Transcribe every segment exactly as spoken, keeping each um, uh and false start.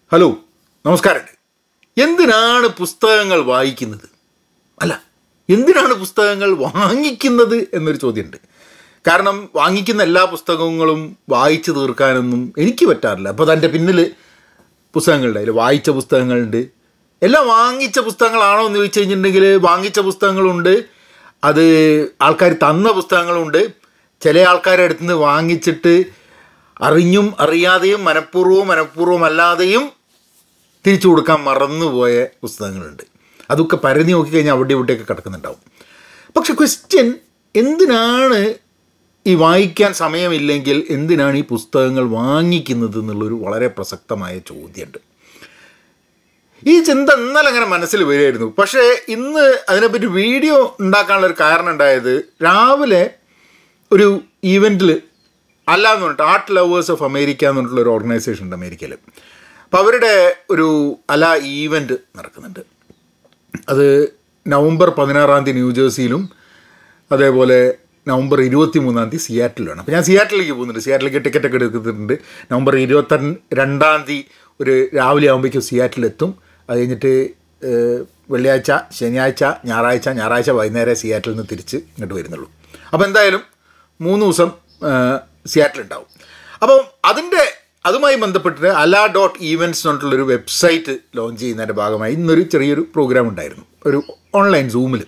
Hello, നമസ്കാരം. എന്തിനാണ് പുസ്തകങ്ങൾ വായിക്കുന്നത്? അല്ല, എന്തിനാണ് പുസ്തകങ്ങൾ വാങ്ങിക്കുന്നത് എന്നൊരു ചോദ്യമുണ്ട്. കാരണം വാങ്ങിക്കുന്ന എല്ലാ പുസ്തകങ്ങളും വായിച്ചു തീർക്കാനൊന്നും എനിക്ക് പറ്റാറില്ല. അപ്പോൾ അതിൻ്റെ പിന്നിൽ പുസ്തകങ്ങളുണ്ട്, അതിൽ വായിച്ച പുസ്തകങ്ങളുണ്ട്. എല്ലാം വാങ്ങിച്ച പുസ്തകങ്ങളാണോ എന്ന് ചോദിച്ചു കഴിഞ്ഞിട്ടുണ്ടെങ്കിൽ വാങ്ങിച്ച പുസ്തകങ്ങളുണ്ട്, അത് ആൾക്കാർ തന്ന പുസ്തകങ്ങളുണ്ട്. ചില ആൾക്കാരുടെ അടുത്ത് നിന്ന് വാങ്ങിച്ചിട്ട് അറിഞ്ഞും അറിയാതെയും മനഃപൂർവ്വവും മനഃപൂർവ്വം അല്ലാതെയും തിരിച്ചു കൊടുക്കാൻ മറന്നുപോയ പുസ്തകങ്ങളുണ്ട്. അതൊക്കെ പരതി നോക്കിക്കഴിഞ്ഞാൽ അവിടെ ഇവിടെയൊക്കെ കിടക്കുന്നുണ്ടാവും. പക്ഷെ ക്വസ്റ്റ്യൻ, എന്തിനാണ് ഈ വായിക്കാൻ സമയമില്ലെങ്കിൽ എന്തിനാണ് ഈ പുസ്തകങ്ങൾ വാങ്ങിക്കുന്നത് എന്നുള്ളൊരു വളരെ പ്രസക്തമായ ചോദ്യമുണ്ട്. ഈ ചിന്ത ഇന്നലെ അങ്ങനെ മനസ്സിൽ വരികയായിരുന്നു. പക്ഷേ ഇന്ന് അതിനെപ്പറ്റി വീഡിയോ ഉണ്ടാക്കാനുള്ളൊരു കാരണം ഉണ്ടായത്, രാവിലെ ഒരു ഈവൻറ്റിൽ അല്ല എന്ന് പറഞ്ഞിട്ട് ആർട്ട് ലവേഴ്സ് ഓഫ് അമേരിക്ക എന്ന് പറഞ്ഞിട്ടുള്ളൊരു ഓർഗനൈസേഷൻ ഉണ്ട് അമേരിക്കയിൽ. അപ്പോൾ അവരുടെ ഒരു അല ഈവൻറ്റ് നടക്കുന്നുണ്ട്. അത് നവംബർ പതിനാറാം തീയതി ന്യൂജേഴ്സിയിലും അതേപോലെ നവംബർ ഇരുപത്തി മൂന്നാം തീയതി സിയാറ്റിലാണ്. അപ്പോൾ ഞാൻ സിയാറ്റിലേക്ക് പോകുന്നുണ്ട്. സിയാറ്റിലേക്ക് ടിക്കറ്റൊക്കെ എടുക്കുന്നുണ്ട്. നവംബർ ഇരുപത്തി രണ്ടാം തീയതി ഒരു രാവിലെ ആകുമ്പോഴേക്കും സിയാറ്റിലെത്തും. അത് കഴിഞ്ഞിട്ട് വെള്ളിയാഴ്ച, ശനിയാഴ്ച, ഞായറാഴ്ച ഞായറാഴ്ച വൈകുന്നേരം സിയാറ്റിൽ നിന്ന് തിരിച്ച് ഇങ്ങോട്ട് വരുന്നുള്ളൂ. അപ്പോൾ എന്തായാലും മൂന്ന് ദിവസം സിയാറ്റിലുണ്ടാവും. അപ്പം അതിൻ്റെ അതുമായി ബന്ധപ്പെട്ടിട്ട് അല ഡോട്ട് ഈവൻറ്റ്സ് എന്ന് പറഞ്ഞിട്ടുള്ളൊരു വെബ്സൈറ്റ് ലോഞ്ച് ചെയ്യുന്നതിൻ്റെ ഭാഗമായി ഇന്നൊരു ചെറിയൊരു പ്രോഗ്രാം ഉണ്ടായിരുന്നു, ഒരു ഓൺലൈൻ സൂമിൽ.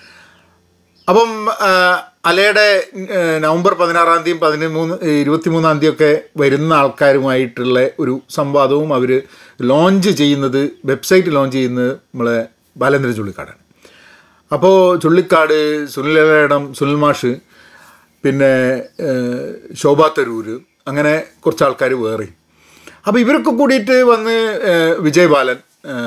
അപ്പം അലയുടെ നവംബർ പതിനാറാം തീയതി പതിമൂന്ന് ഇരുപത്തി മൂന്നാം തീയതി ഒക്കെ വരുന്ന ആൾക്കാരുമായിട്ടുള്ള ഒരു സംവാദവും അവർ ലോഞ്ച് ചെയ്യുന്നത്, വെബ്സൈറ്റ് ലോഞ്ച് ചെയ്യുന്നത് നമ്മളെ ബാലേന്ദ്ര ചുള്ളിക്കാടാണ്. അപ്പോൾ ചുള്ളിക്കാട്, സുനിലേടം, സുനിൽ മാഷ്, പിന്നെ ശോഭാ തരൂർ, അങ്ങനെ കുറച്ച് ആൾക്കാർ വേറെ. അപ്പോൾ ഇവരൊക്കെ കൂടിയിട്ട് വന്ന് വിജയ് ബാലൻ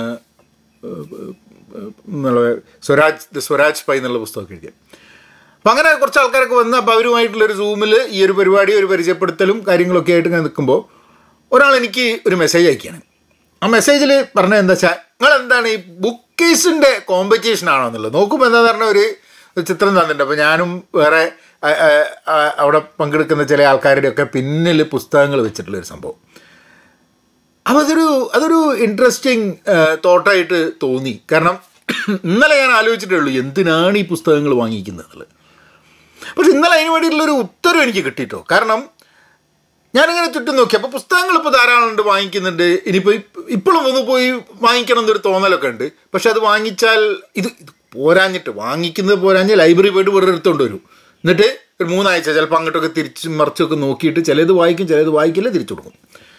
എന്നുള്ള സ്വരാജ് ദ സ്വരാജ് പൈ എന്നുള്ള പുസ്തകമൊക്കെ എഴുതിയ. അപ്പം അങ്ങനെ കുറച്ച് ആൾക്കാരൊക്കെ വന്ന് അപ്പോൾ അവരുമായിട്ടുള്ളൊരു സൂമിൽ ഈ ഒരു പരിപാടി, ഒരു പരിചയപ്പെടുത്തലും കാര്യങ്ങളൊക്കെ ആയിട്ട് ഇങ്ങനെ നിൽക്കുമ്പോൾ ഒരാൾ എനിക്ക് ഒരു മെസ്സേജ് അയക്കുകയാണ്. ആ മെസ്സേജിൽ പറഞ്ഞത് എന്താ വെച്ചാൽ, നിങ്ങളെന്താണ് ഈ ബുക്ക് കേസിൻ്റെ കോമ്പറ്റീഷനാണോ എന്നുള്ളത്. നോക്കുമ്പോൾ എന്താ പറഞ്ഞാൽ ഒരു ചിത്രം തന്നിട്ടുണ്ട്. അപ്പോൾ ഞാനും വേറെ അവിടെ പങ്കെടുക്കുന്ന ചില ആൾക്കാരുടെയൊക്കെ പിന്നിൽ പുസ്തകങ്ങൾ വെച്ചിട്ടുള്ളൊരു സംഭവം. അപ്പോൾ അതൊരു അതൊരു ഇൻട്രസ്റ്റിംഗ് തോട്ടായിട്ട് തോന്നി. കാരണം ഇന്നലെ ഞാൻ ആലോചിച്ചിട്ടേ ഉള്ളൂ എന്തിനാണ് ഈ പുസ്തകങ്ങൾ വാങ്ങിക്കുന്നത് എന്നുള്ളത്. പക്ഷെ ഇന്നലെ അതിന് വേണ്ടിയിട്ടുള്ളൊരു ഉത്തരം എനിക്ക് കിട്ടിയിട്ടോ. കാരണം ഞാനിങ്ങനെ ചുറ്റും നോക്കി, അപ്പോൾ പുസ്തകങ്ങൾ ഇപ്പോൾ ധാരാളം ഉണ്ട്, വാങ്ങിക്കുന്നുണ്ട്. ഇനിയിപ്പോൾ ഇപ്പോഴും ഒന്ന് പോയി വാങ്ങിക്കണം എന്നൊരു തോന്നലൊക്കെ ഉണ്ട്. പക്ഷെ അത് വാങ്ങിച്ചാൽ ഇത് ഇത് പോരാഞ്ഞിട്ട്, വാങ്ങിക്കുന്നത് പോരാഞ്ഞ് ലൈബ്രറി പോയിട്ട് വെറുതെ എടുത്തുകൊണ്ട് വരും. എന്നിട്ട് ഒരു മൂന്നാഴ്ച ചിലപ്പോൾ അങ്ങോട്ടൊക്കെ തിരിച്ചും മറിച്ചൊക്കെ നോക്കിയിട്ട് ചിലത് വായിക്കും, ചിലത് വായിക്കില്ല, തിരിച്ചു കൊടുക്കും.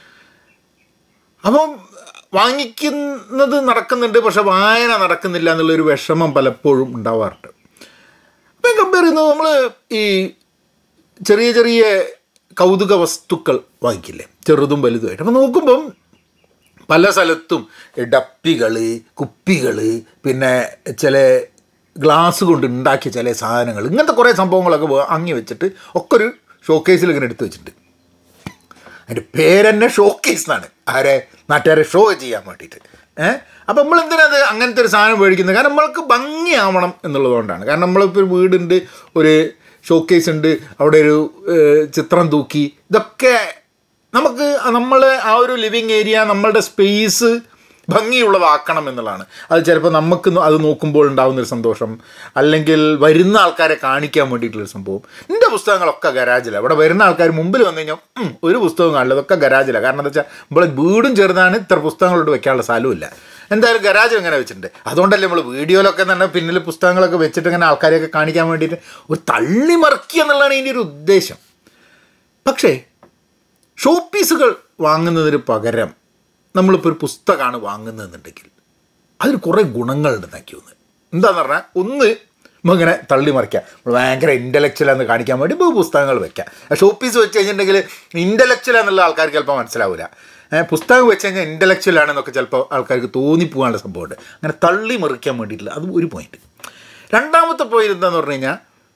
അപ്പം വാങ്ങിക്കുന്നത് നടക്കുന്നുണ്ട്, പക്ഷെ വായന നടക്കുന്നില്ല എന്നുള്ളൊരു വിഷമം പലപ്പോഴും ഉണ്ടാവാറുണ്ട്. അപ്പം കമ്പയർ ചെയ്യുന്നത്, നമ്മൾ ഈ ചെറിയ ചെറിയ കൗതുക വസ്തുക്കൾ വാങ്ങിക്കില്ലേ, ചെറുതും വലുതുമായിട്ട്. അപ്പം നോക്കുമ്പം പല സ്ഥലത്തും ഡപ്പികൾ, കുപ്പികൾ, പിന്നെ ചില ഗ്ലാസ് കൊണ്ട് ഉണ്ടാക്കിയ ചില സാധനങ്ങൾ, ഇങ്ങനത്തെ കുറേ സംഭവങ്ങളൊക്കെ വാങ്ങി വെച്ചിട്ട് ഒക്കെ ഒരു ഷോക്കേസിൽ ഇങ്ങനെ എടുത്ത് വെച്ചിട്ടുണ്ട്. അതിൻ്റെ പേരെന്നെ ഷോക്കേസ് എന്നാണ്, ആരെ നാട്ടുകാരെ ഷോ ചെയ്യാൻ വേണ്ടിയിട്ട്. ഏഹ് അപ്പം നമ്മളെന്തിനത് അങ്ങനത്തെ ഒരു സാധനം മേടിക്കുന്നത്? കാരണം നമ്മൾക്ക് ഭംഗിയാവണം എന്നുള്ളതുകൊണ്ടാണ്. കാരണം നമ്മളിപ്പോൾ ഒരു വീടുണ്ട്, ഒരു ഷോക്കേസ് ഉണ്ട്, അവിടെ ഒരു ചിത്രം തൂക്കി, ഇതൊക്കെ നമുക്ക് നമ്മൾ ആ ഒരു ലിവിങ് ഏരിയ, നമ്മളുടെ സ്പേസ് ഭംഗിയുള്ളതാക്കണം എന്നുള്ളതാണ്. അത് ചിലപ്പോൾ നമുക്ക് അത് നോക്കുമ്പോൾ ഉണ്ടാകുന്നൊരു സന്തോഷം, അല്ലെങ്കിൽ വരുന്ന ആൾക്കാരെ കാണിക്കാൻ വേണ്ടിയിട്ടുള്ളൊരു സംഭവം. എൻ്റെ പുസ്തകങ്ങളൊക്കെ ഗരാജിലാണ്. ഇവിടെ വരുന്ന ആൾക്കാർ മുമ്പിൽ വന്നു കഴിഞ്ഞാൽ ഒരു പുസ്തകം കാണില്ല, അതൊക്കെ ഗരാജിലാണ്. കാരണം എന്താ വെച്ചാൽ നമ്മളെ വീടും ചെറുതാണ്, ഇത്ര പുസ്തകങ്ങളോട് വെക്കാനുള്ള സ്ഥലമില്ല. എന്തായാലും ഗരാജ് ഇങ്ങനെ വെച്ചിട്ടുണ്ട്. അതുകൊണ്ടല്ലേ നമ്മൾ വീഡിയോയിലൊക്കെ തന്നെ പിന്നിൽ പുസ്തകങ്ങളൊക്കെ വെച്ചിട്ട് ഇങ്ങനെ ആൾക്കാരെയൊക്കെ കാണിക്കാൻ വേണ്ടിയിട്ട് ഒരു തള്ളി മറിക്കുക എന്നുള്ളതാണ് ഇതിൻ്റെ ഒരു ഉദ്ദേശം. പക്ഷേ ഷോ പീസുകൾ വാങ്ങുന്നതിന് പകരം നമ്മളിപ്പോൾ ഒരു പുസ്തകമാണ് വാങ്ങുന്നതെന്നുണ്ടെങ്കിൽ അതിന് കുറേ ഗുണങ്ങളുണ്ടെന്നാക്കി ഒന്ന്. എന്താണെന്ന് പറഞ്ഞാൽ, ഒന്ന് ഇങ്ങനെ തള്ളി മറിക്കുക, നമ്മൾ ഭയങ്കര ഇൻ്റലക്ച്വലാണെന്ന് കാണിക്കാൻ വേണ്ടി ഇപ്പോൾ പുസ്തകങ്ങൾ വെക്കുക. ഷോ പീസ് വെച്ച് കഴിഞ്ഞിട്ടുണ്ടെങ്കിൽ ഇൻ്റലക്ച്വലാണെന്നുള്ള ആൾക്കാർക്ക് ചിലപ്പോൾ മനസ്സിലാവില്ല. പുസ്തകം വെച്ച് കഴിഞ്ഞാൽ ഇൻ്റലക്ച്വലാണെന്നൊക്കെ ചിലപ്പോൾ ആൾക്കാർക്ക് തോന്നിപ്പോകാനുള്ള സംഭവമുണ്ട്. അങ്ങനെ തള്ളി മറിക്കാൻ വേണ്ടിയിട്ടില്ല, അത് ഒരു പോയിൻറ്റ്. രണ്ടാമത്തെ പോയിൻ്റ് എന്താണെന്ന് പറഞ്ഞു കഴിഞ്ഞാൽ,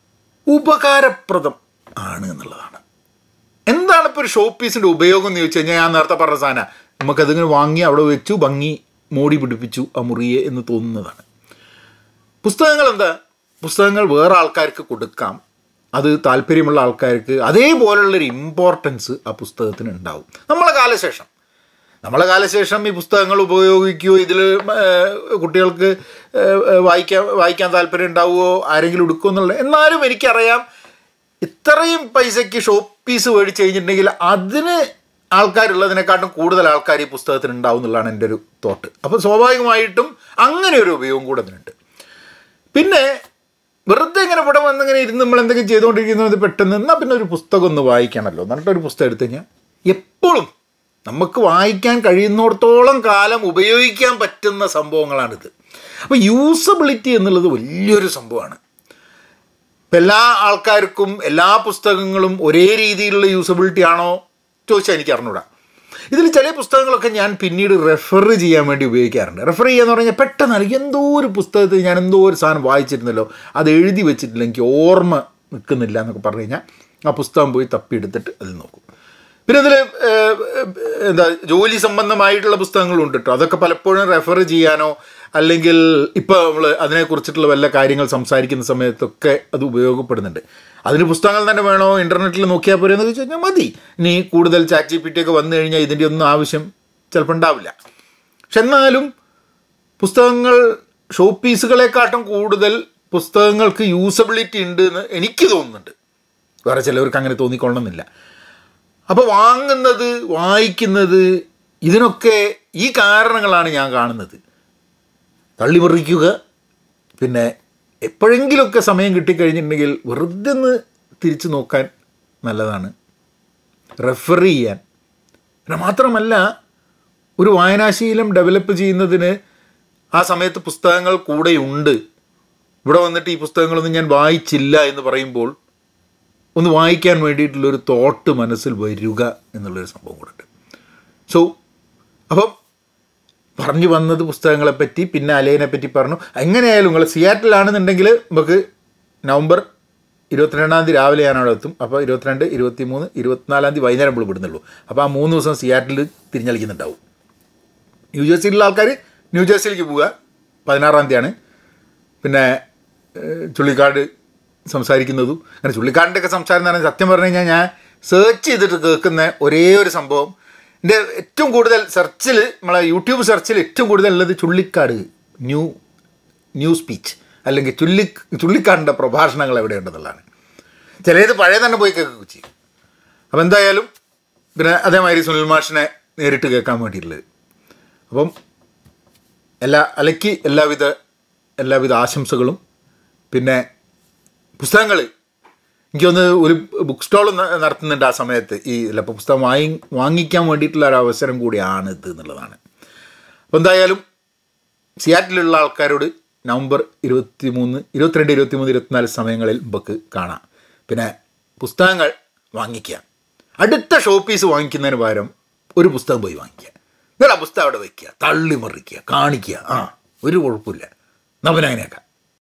ഉപകാരപ്രദം ആണ് എന്നുള്ളതാണ്. എന്താണ് ഇപ്പോൾ ഒരു ഷോ പീസിൻ്റെ ഉപയോഗം എന്ന് ചോദിച്ചു കഴിഞ്ഞാൽ, ഞാൻ നേരത്തെ പറഞ്ഞ സാധനം നമുക്കതിങ്ങനെ വാങ്ങി അവിടെ വെച്ചു, ഭംഗി മോടി പിടിപ്പിച്ചു ആ മുറിയെ എന്ന് തോന്നുന്നതാണ്. പുസ്തകങ്ങൾ എന്താ, പുസ്തകങ്ങൾ വേറെ ആൾക്കാർക്ക് കൊടുക്കാം, അത് താല്പര്യമുള്ള ആൾക്കാർക്ക് അതേപോലുള്ളൊരു ഇമ്പോർട്ടൻസ് ആ പുസ്തകത്തിന് ഉണ്ടാവും. നമ്മളെ കാലശേഷം നമ്മളെ കാലശേഷം ഈ പുസ്തകങ്ങൾ ഉപയോഗിക്കുകയോ ഇതിൽ കുട്ടികൾക്ക് വായിക്കാൻ വായിക്കാൻ താല്പര്യം ഉണ്ടാവുമോ ആരെങ്കിലും എടുക്കുമോ എന്നുള്ളത്. എന്നാലും എനിക്കറിയാം ഇത്രയും പൈസയ്ക്ക് ഷോപ്പ് പീസ് മേടിച്ച് കഴിഞ്ഞിട്ടുണ്ടെങ്കിൽ അതിന് ആൾക്കാരുള്ളതിനെക്കാട്ടും കൂടുതൽ ആൾക്കാർ ഈ പുസ്തകത്തിന് ഉണ്ടാവും എന്നുള്ളതാണ് എൻ്റെ ഒരു തോട്ട്. അപ്പോൾ സ്വാഭാവികമായിട്ടും അങ്ങനെ ഒരു ഉപയോഗം കൂടെ അതിനുണ്ട്. പിന്നെ വെറുതെ ഇങ്ങനെ ഇവിടെ വന്നിങ്ങനെ ഇരുന്ന് നമ്മൾ എന്തെങ്കിലും ചെയ്തുകൊണ്ടിരിക്കുന്നത് പെട്ടെന്ന് എന്നാൽ പിന്നെ ഒരു പുസ്തകം ഒന്ന് വായിക്കണമല്ലോ എന്നിട്ടൊരു പുസ്തകം എടുത്തു കഴിഞ്ഞാൽ എപ്പോഴും നമുക്ക് വായിക്കാൻ കഴിയുന്നിടത്തോളം കാലം ഉപയോഗിക്കാൻ പറ്റുന്ന സംഭവങ്ങളാണിത്. അപ്പോൾ യൂസബിലിറ്റി എന്നുള്ളത് വലിയൊരു സംഭവമാണ്. ഇപ്പം എല്ലാ ആൾക്കാർക്കും എല്ലാ പുസ്തകങ്ങളും ഒരേ രീതിയിലുള്ള യൂസബിലിറ്റി ആണോ ചോദിച്ചാൽ എനിക്ക് അറിഞ്ഞൂടാ. ഇതിൽ ചില പുസ്തകങ്ങളൊക്കെ ഞാൻ പിന്നീട് റെഫർ ചെയ്യാൻ വേണ്ടി ഉപയോഗിക്കാറുണ്ട്. റെഫർ ചെയ്യാന്ന് പറഞ്ഞാൽ പെട്ടെന്ന് അല്ലെങ്കിൽ എന്തോ ഒരു പുസ്തകത്തിൽ ഞാൻ എന്തോ ഒരു സാധനം വായിച്ചിരുന്നല്ലോ അത് എഴുതി വെച്ചിട്ടില്ല എനിക്ക് ഓർമ്മ നിൽക്കുന്നില്ല എന്നൊക്കെ പറഞ്ഞു കഴിഞ്ഞാൽ ആ പുസ്തകം പോയി തപ്പിയെടുത്തിട്ട് അതിൽ നോക്കും. പിന്നെ അതിൽ എന്താ ജോലി സംബന്ധമായിട്ടുള്ള പുസ്തകങ്ങളുണ്ട് കേട്ടോ. അതൊക്കെ പലപ്പോഴും റെഫർ ചെയ്യാനോ അല്ലെങ്കിൽ ഇപ്പോൾ നമ്മൾ അതിനെക്കുറിച്ചിട്ടുള്ള വല്ല കാര്യങ്ങൾ സംസാരിക്കുന്ന സമയത്തൊക്കെ അത് ഉപയോഗപ്പെടുന്നുണ്ട്. അതിന് പുസ്തകങ്ങൾ തന്നെ വേണോ ഇൻ്റർനെറ്റിൽ നോക്കിയാൽ പോരെ എന്ന് ചോദിച്ചു കഴിഞ്ഞാൽ മതി. ഇനി കൂടുതൽ ചാറ്റ് ജി പി ടി ഒക്കെ വന്നു കഴിഞ്ഞാൽ ഇതിൻ്റെ ഒന്നും ആവശ്യം ചിലപ്പോൾ ഉണ്ടാവില്ല. പക്ഷെ എന്നാലും പുസ്തകങ്ങൾ ഷോപ്പ് പീസുകളെക്കാട്ടും കൂടുതൽ പുസ്തകങ്ങൾക്ക് യൂസബിലിറ്റി ഉണ്ട് എന്ന് എനിക്ക് തോന്നുന്നുണ്ട്. വേറെ ചിലവർക്ക് അങ്ങനെ തോന്നിക്കൊള്ളണമെന്നില്ല. അപ്പോൾ വാങ്ങുന്നത് വായിക്കുന്നത് ഇതിനൊക്കെ ഈ കാരണങ്ങളാണ് ഞാൻ കാണുന്നത്. തള്ളിമറിക്കുക, പിന്നെ എപ്പോഴെങ്കിലുമൊക്കെ സമയം കിട്ടിക്കഴിഞ്ഞിട്ടുണ്ടെങ്കിൽ വെറുതെ ഒന്ന് തിരിച്ചു നോക്കാൻ നല്ലതാണ്, റെഫർ ചെയ്യാൻ. പിന്നെ മാത്രമല്ല ഒരു വായനാശീലം ഡെവലപ്പ് ചെയ്യുന്നതിന് ആ സമയത്ത് പുസ്തകങ്ങൾ കൂടെയുണ്ട്. ഇവിടെ വന്നിട്ട് ഈ പുസ്തകങ്ങളൊന്നും ഞാൻ വായിച്ചില്ല എന്ന് പറയുമ്പോൾ ഒന്ന് വായിക്കാൻ വേണ്ടിയിട്ടുള്ളൊരു തോട്ട് മനസ്സിൽ വരിക എന്നുള്ളൊരു സംഭവം കൂടെ ഉണ്ട്. സോ അപ്പം പറഞ്ഞു വന്നത് പുസ്തകങ്ങളെപ്പറ്റി, പിന്നെ അലൈനെ പറ്റി പറഞ്ഞു. എങ്ങനെയായാലും നിങ്ങൾ സിയാറ്റിലാണെന്നുണ്ടെങ്കിൽ നമുക്ക് നവംബർ ഇരുപത്തിരണ്ടാം തീയതി രാവിലെ ഞാൻ അവിടെ എത്തും. അപ്പോൾ ഇരുപത്തിരണ്ട് ഇരുപത്തി മൂന്ന് ഇരുപത്തിനാലാം തീയതി വൈകുന്നേരം നമ്മൾ വിടുന്നുള്ളൂ. അപ്പോൾ ആ മൂന്ന് ദിവസം സിയാറ്റിൽ തിരിഞ്ഞളിക്കുന്നുണ്ടാവും. ന്യൂജേഴ്സിയിലുള്ള ആൾക്കാർ ന്യൂജേഴ്സിയിലേക്ക് പോവുക. പതിനാറാം തീയതിയാണ് പിന്നെ ചുള്ളിക്കാട് സംസാരിക്കുന്നതും. അങ്ങനെ ചുള്ളിക്കാടിൻ്റെയൊക്കെ സംസാരം എന്ന് പറഞ്ഞാൽ സത്യം പറഞ്ഞു കഴിഞ്ഞാൽ ഞാൻ സെർച്ച് ചെയ്തിട്ട് കേൾക്കുന്ന ഒരേ ഒരു സംഭവം, എൻ്റെ ഏറ്റവും കൂടുതൽ സെർച്ചിൽ നമ്മളെ യൂട്യൂബ് സെർച്ചിൽ ഏറ്റവും കൂടുതൽ ഉള്ളത് ചുള്ളിക്കാട് ന്യൂ ന്യൂ സ്പീച്ച് അല്ലെങ്കിൽ ചുള്ളി ചുള്ളിക്കാടിൻ്റെ പ്രഭാഷണങ്ങൾ എവിടെയുണ്ടെന്നുള്ളതാണ്. ചിലത് പഴയ തന്നെ പോയി കേൾക്കുകയൊക്കെ ചെയ്യും. അപ്പോൾ എന്തായാലും പിന്നെ അതേമാതിരി സുനിൽ മാഷിനെ നേരിട്ട് കേൾക്കാൻ വേണ്ടിയിട്ടുള്ളത്. അപ്പം എല്ലാ അലയ്ക്ക് എല്ലാവിധ എല്ലാവിധ ആശംസകളും. പിന്നെ പുസ്തകങ്ങൾ എനിക്കൊന്ന് ഒരു ബുക്ക് സ്റ്റോൾ നടത്തുന്നുണ്ട് ആ സമയത്ത്. ഈ ചിലപ്പോൾ പുസ്തകം വാങ്ങി വാങ്ങിക്കാൻ വേണ്ടിയിട്ടുള്ള ഒരു അവസരം കൂടിയാണ് ഇത് എന്നുള്ളതാണ്. അപ്പോൾ എന്തായാലും സിയാറ്റിലുള്ള ആൾക്കാരോട് നവംബർ ഇരുപത്തി മൂന്ന് ഇരുപത്തിരണ്ട് ഇരുപത്തി മൂന്ന് ഇരുപത്തിനാല് സമയങ്ങളിൽ നമുക്ക് കാണാം. പിന്നെ പുസ്തകങ്ങൾ വാങ്ങിക്കുക. അടുത്ത ഷോപ്പ് പീസ് വാങ്ങിക്കുന്നതിന് പകരം ഒരു പുസ്തകം പോയി വാങ്ങിക്കുക. എന്നിട്ട് ആ പുസ്തകം അവിടെ വയ്ക്കുക, തള്ളി മറിക്കുക, കാണിക്കുക. ആ ഒരു കുഴപ്പമില്ല, നമ്മൾ അങ്ങനെയൊക്കെ